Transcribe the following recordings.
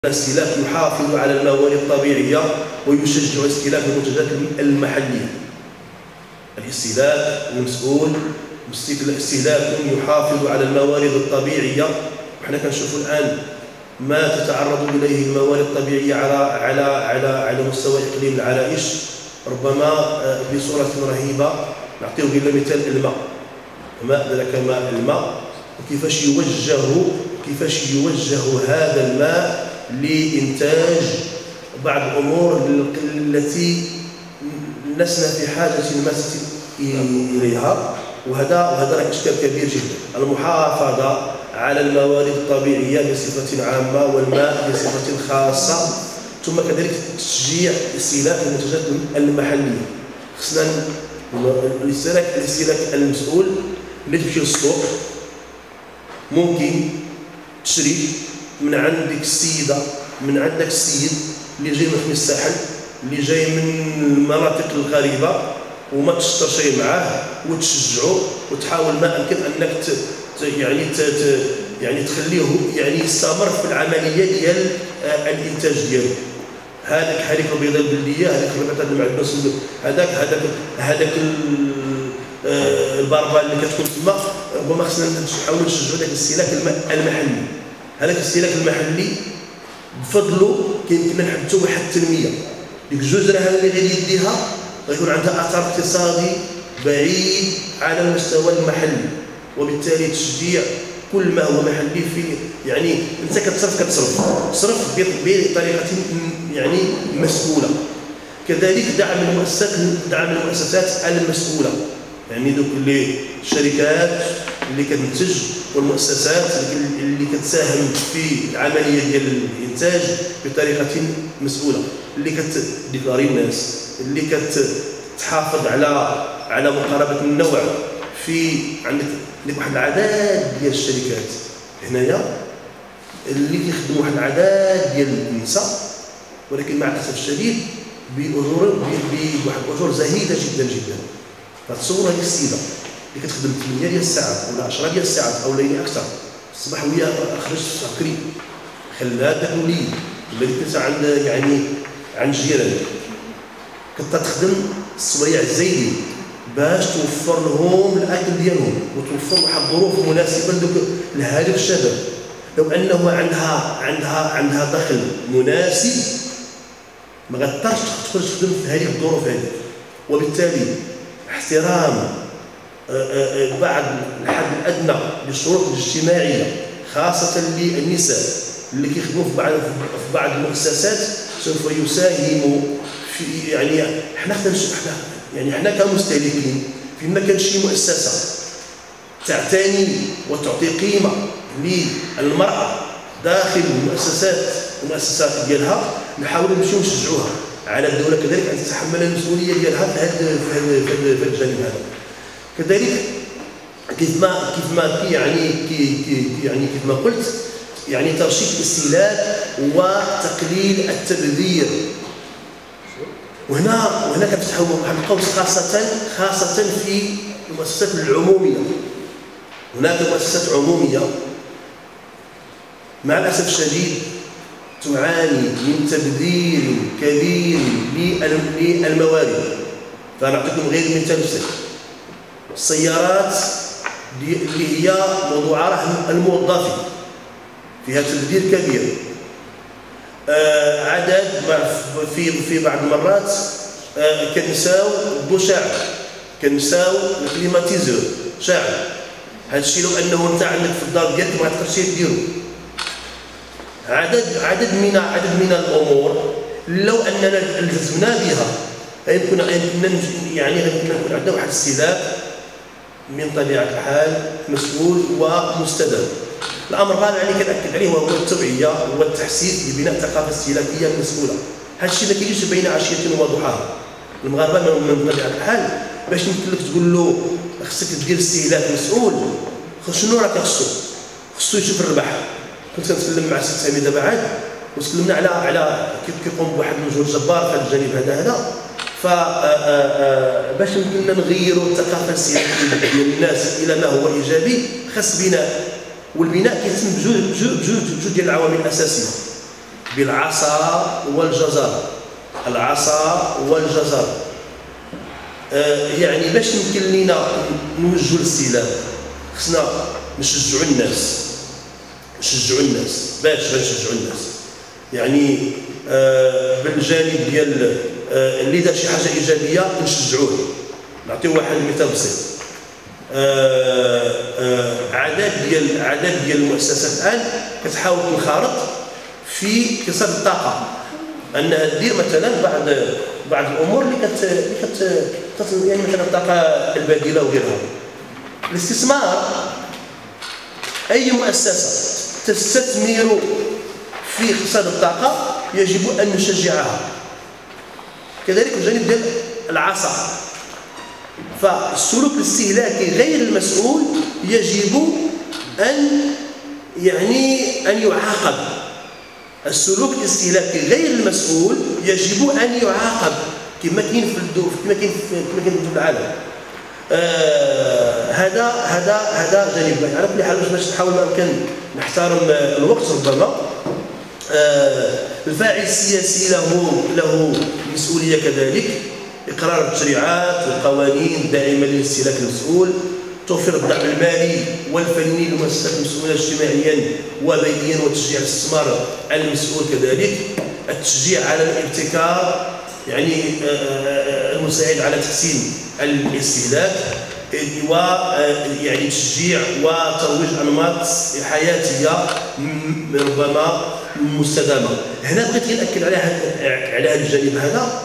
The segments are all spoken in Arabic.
الاستهلاك يحافظ على الموارد الطبيعية ويشجع استهلاك المنتجات المحلية. الاستهلاك المسؤول استهلاك يحافظ على الموارد الطبيعية، وحنا كنشوفوا الآن ما تتعرض إليه الموارد الطبيعية على مستوى إقليم العرائش، ربما بصورة رهيبة. نعطيو غير مثال الماء، الماء وكيفاش يوجه هذا الماء لإنتاج بعض الأمور التي لسنا في حاجة ماسة إليها، وهذا إشكال كبير جدا. المحافظة على الموارد الطبيعية بصفة عامة والماء بصفة خاصة، ثم كذلك تشجيع استهلاك المنتجات المحلية. خصنا الاستهلاك المسؤول اللي تمشي للسوق ممكن تشري من عندك السيدة، من عندك السيد اللي جاي من الساحل، اللي جاي من المناطق الغريبة، وما تشتري معاه وتشجعه وتحاول ما أمكن أنك تخليه يستمر في العملية ديال الإنتاج ديالو. هذيك البيضة البلدية، هذيك البيضة المعدنوس، هذاك البربان اللي كتكون تما، ربما خصنا نحاولوا نشجعوا ذاك الاستهلاك المحلي. هذاك الاستهلاك المحلي بفضله كيمكننا نحدثوا واحد التنميه، ديك الجزره هذه اللي غادي يديها غيكون عندها اثر اقتصادي بعيد على المستوى المحلي، وبالتالي تشجيع كل ما هو محلي. في انت كتصرف بطريقه مسؤوله. كذلك دعم المؤسسات المسؤوله، دوك الشركات اللي كتنتج والمؤسسات اللي كتساهم في العمليه ديال الانتاج بطريقه مسؤوله، اللي كتديكلاري الناس، اللي كتحافظ على مقاربه النوع. عندك واحد العدد ديال الشركات هنايا اللي كيخدموا واحد العدد ديال النساء، ولكن مع الاسف الشديد بواحد الاجور زهيده جدا جدا. فتصور هذه السيده اللي كتخدم 8 ديال الساعات ولا 10 ديال الساعات او ليلي اكثر، الصباح وهي خرجت بكري، خلات داك الوليد ولا ديك عند جيران كتخدم الصبايع الزايدين باش توفر لهم الاكل ديالهم وتوفر واحد الظروف مناسبه لهذوك الشباب. لو انه عندها دخل مناسب ما غتقدرش تخرج تخدم في هذه الظروف هذه. وبالتالي احترام بعض الحد الادنى للشروط الاجتماعيه خاصه للنساء اللي كيخدموا في بعض المؤسسات سوف يساهم في حنا كمستهلكين فيما كان شي مؤسسه تعتني وتعطي قيمه للمراه داخل المؤسسات ديالها، نحاولوا نمشيو نشجعوها على الدوله كذلك ان تتحمل المسؤوليه ديالها في هذا الجانب هذا. كذلك كيف ما قلت ترشيد الاستهلاك وتقليل التبذير. وهنا كنفتحوا واحد القوس خاصه في المؤسسات العموميه. هناك مؤسسات عموميه مع الاسف الشديد تعاني من تبذير كبير للموارد. فنعطيكم غير مثال بسيط: السيارات اللي هي موضوع رحم الموظفين فيها تبذير كبير. عدد في بعض المرات كنساو البوشاع، كنساو الكليماتيزور شاعل. هذا الشيء لو انه انت عندك في الدار ديالك ما تقدرش ديرو. عدد من الامور لو اننا التزمنا بها يمكن يكون عندنا واحد الاستهلاك من طبيعه الحال مسؤول ومستدام. الامر الرابع اللي كنأكد عليه هو التوعيه والتحسيس لبناء ثقافه استهلاكيه مسؤوله. هذا الشيء ما كيجيش بين عشيه وضحاها. المغاربه من طبيعه الحال باش يمكن لك تقول له خصك دير استهلاك مسؤول، شنو راه خصو يشوف الربح. كنت كنتكلم مع السي سامي دابا عاد وتكلمنا على كيف كيقوم بواحد المجهود جبار في هذا الجانب هذا. فباش يمكننا نغيروا الثقافه الاستهلاكيه ديال الناس الى ما هو ايجابي، خاص بناء. والبناء كيتم بجوج ديال العوامل الاساسيه. بالعصا والجزر. العصا والجزر. يعني باش يمكن لينا نوجهوا الاستهلاك خصنا نشجعوا الناس. باش غنشجعوا الناس يعني بالجانب ديال اللي دار شي حاجه ايجابيه نشجعوه. نعطيو واحد المثال بسيط. عدد ديال المؤسسات الان كتحاول تنخرط في اقتصاد الطاقه، انها دير مثلا بعض الامور اللي يعني مثلا الطاقه البديله وغيرها. الاستثمار، اي مؤسسه تستثمر في اقتصاد الطاقه يجب ان نشجعها. كذلك الجانب ديال العصا، فالسلوك الاستهلاكي غير المسؤول يجب ان يعاقب. السلوك الاستهلاكي غير المسؤول يجب ان يعاقب كما كاين في العالم. هذا جانب. على كل حال باش نحاول ما امكن نحترم الوقت ربما. الفاعل السياسي له مسؤوليه كذلك. اقرار التشريعات والقوانين الداعمه للاستهلاك المسؤول، توفير الدعم المالي والفني للمؤسسات المسؤوله اجتماعيا وبيئيا وتشجيع الاستثمار المسؤول كذلك، التشجيع على الابتكار يعني المساعد على تحسين الاستهلاك، يعني تشجيع وترويج انماط حياتيه ربما مستدامه. هنا بغيت ناكد على هذا الجانب هذا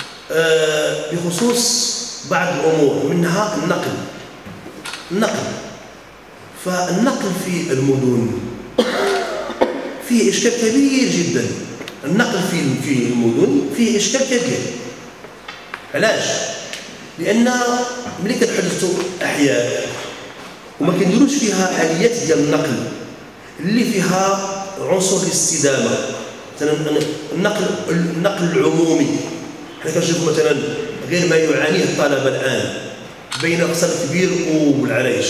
بخصوص بعض الامور، منها النقل. فالنقل في المدن فيه اشكال كبير جدا. النقل في المدن فيه اشكال كبير. علاش؟ لان ملي كنحدثوا احياء وما كنديروش فيها اليات ديال النقل اللي فيها عنصر الاستدامه، مثلا النقل العمومي. حنا كنشوفوا مثلا غير ما يعانيه الطلبه الان بين قصر كبير والعرايش،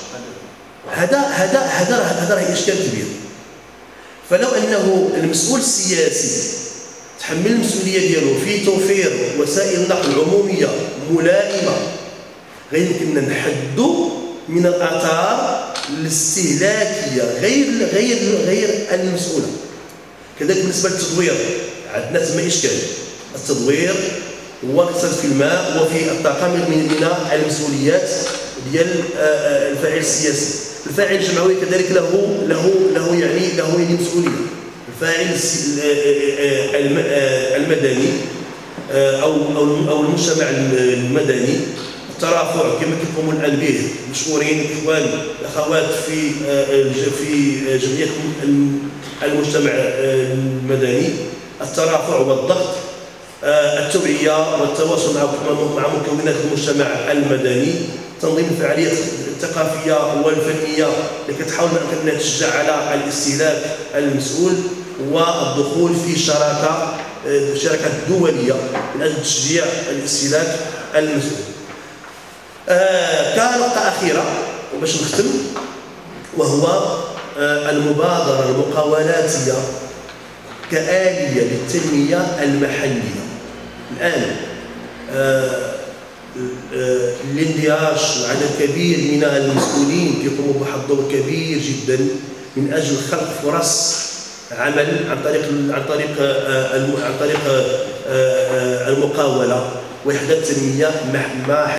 هذا راه اشكال كبير. فلو انه المسؤول السياسي تحمل المسؤوليه ديالو في توفير وسائل نقل عموميه ملائمه، غير يمكننا نحدوا من الاثار الاستهلاكيه غير المسؤوله. كذلك بالنسبه للتدوير عندنا تما اشكال. التدوير والاقتصاد في الماء وفي الطاقه من المسؤوليات ديال الفاعل السياسي. الفاعل الجمعوي كذلك له يعني مسؤوليه. الفاعل المدني او المجتمع المدني، الترافع كما كنقوموا الان به مشكورين الاخوان الاخوات في جمعيه المجتمع المدني، الترافع والضغط، التوعيه والتواصل مع مكونات المجتمع المدني، تنظيم الفعاليات الثقافيه والفنيه اللي كتحاول انها تشجع على الاستهلاك المسؤول، والدخول في شراكات دوليه من اجل تشجيع الاستهلاك المسؤول. كنقطه اخيره وباش نختم، وهو المبادره المقاولاتيه كآلية للتنميه المحليه. الان الاندهاش وعدد كبير من المسؤولين يقوموا بواحد الدور كبير جدا من اجل خلق فرص عمل عن طريق المقاوله وحدات التنميه